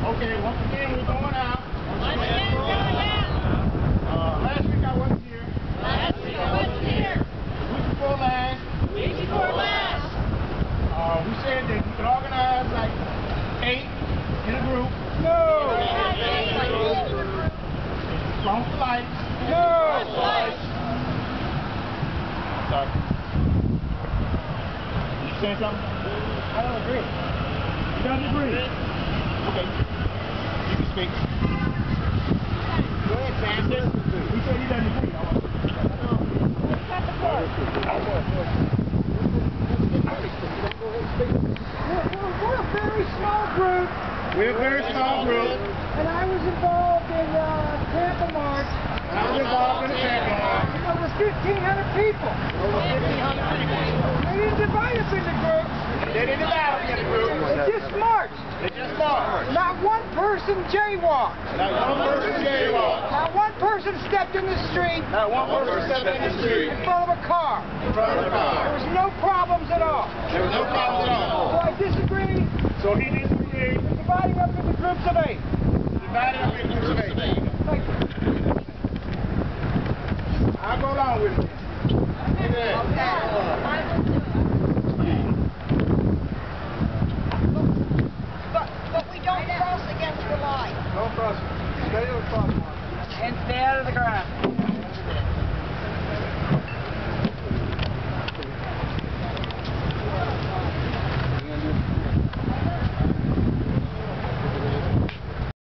Okay, once again, we're going out. Last week I wasn't here. The week before last. We said that we could organize like 8 in a group. No! Strong for life. No! Sorry. You saying something? I don't agree. You don't agree? Okay. You can speak. Go ahead, Sam. He said he doesn't agree. We're a very small group. We're a very small group. And I was involved in Tampa March. I was involved in the Tampa March. Over 1,500 people. Over 1,500 people. They didn't divide us into groups. They didn't divide us into groups. They just marched. They just marched. Not one person jaywalked. Not one person jaywalked. Not one person stepped in the street. Not one person stepped in the street. In front of a car. In front of a car. There was no problems at all. There was no problems at all. So I disagree. So he disagreed. With dividing up into groups of 8. Divided up into groups of 8. Thank you. I'll go along with it. But we don't cross against the line. Don't cross. Stay on the cross. And stay out of the ground.